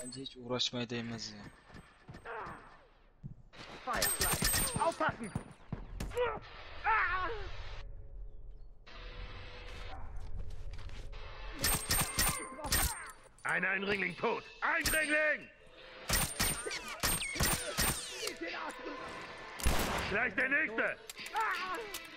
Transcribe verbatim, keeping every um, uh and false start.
Bence hiç uğraşmaya değmez ya. Firefly, aufpassen! Ein Eindringling tot! Eindringling! Gleich der nächste!